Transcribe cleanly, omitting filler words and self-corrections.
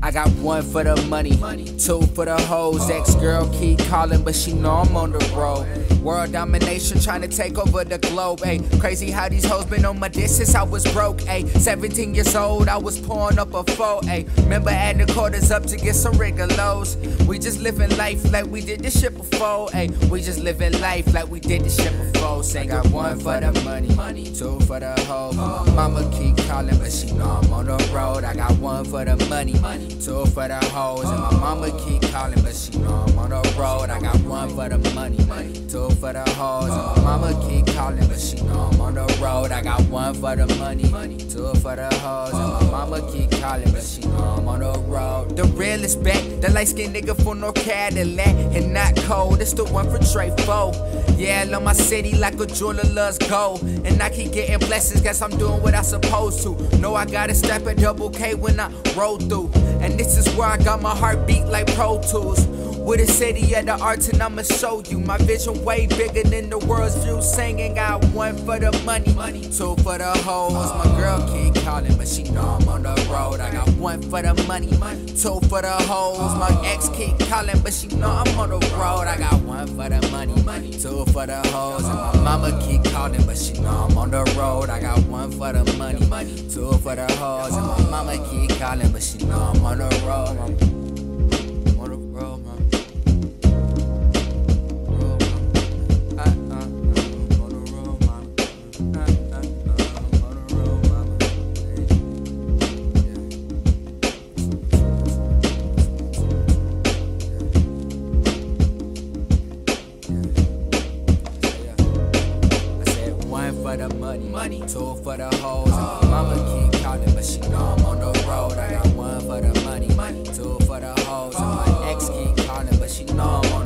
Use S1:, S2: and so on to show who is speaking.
S1: I got one for the money, two for the hoes. Ex-girl keep calling, but she know I'm on the road. World domination trying to take over the globe, ayy. Crazy how these hoes been on my dick since I was broke, ayy. 17 years old, I was pouring up a foe, ayy. Remember adding the quarters up to get some Rigolos. We just living life like we did this shit before, ayy. We just living life like we did this shit before. Say, got one for the money, two for the hoes. Mama keep calling, but she know I'm on the road. I got one for the money, two for the hoes. And my mama keep calling, but she know I'm on the road. I got one for the money, two for the hoes. And my mama keep calling, but she know I'm on the road. I got one for the money, two for the hoes. And my mama keep calling, but she know I'm on the road. The real is back, the light-skinned nigga from North Cadillac. And not cold, it's the one for Trey 4. Yeah, I love my city like a jeweler loves gold. And I keep getting blessings, guess I'm doing what I supposed to. Know I gotta step a double K when I roll through. And this is where I got my heart beat like Pro Tools. With a city of the arts, and I'ma show you my vision way bigger than the world's view. Singing, got one for the money, two for the hoes. My girl keep calling, but she know I'm on the road. I got one for the money, two for the hoes. My ex keep calling, but she know I'm on the road. I got one for the money, two for the hoes. And my mama keep calling, but she know I'm on the road. I got one for the money, two for the hoes. And my mama keep calling, but she know I'm on the road. For the money, two for the hoes. And my mama keep calling, but she know I'm on the road. I got one for the money, two for the hoes. And my ex keep calling, but she know I'm on